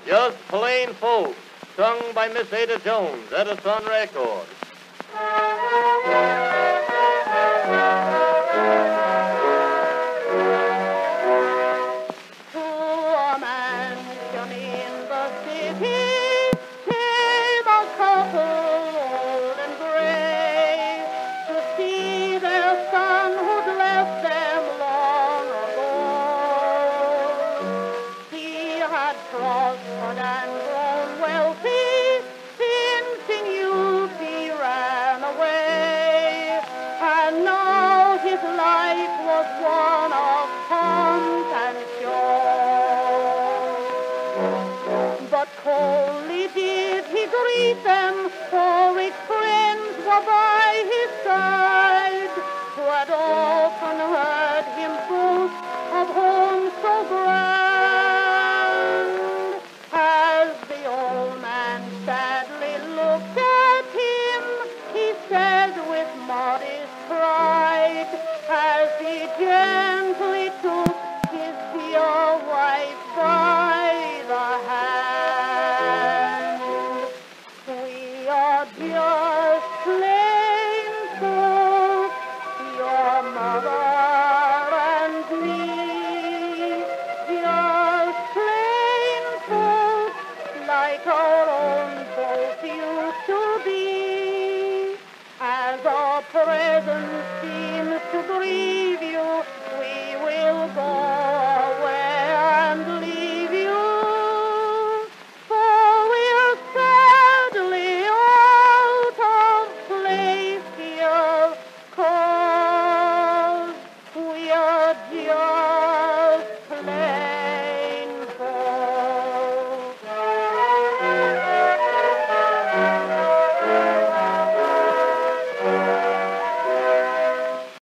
Just Plain Folk, sung by Miss Ada Jones, Edison Record. To a mansion in the city came a couple old and gray to see their son who'd left them long ago. He had prospered and grown wealthy since in youth he ran away, and now his life was one of pomp and show. But coldly did he greet them, for rich friends were by his side, who had often heard him boast of home so grand. As the old man sadly looked at him, he said with modest pride, as he gently took his dear wife by the hand. We are just plain folk, your mother and me, just plain folk, like our own folks used to be. As our presence seems to grieve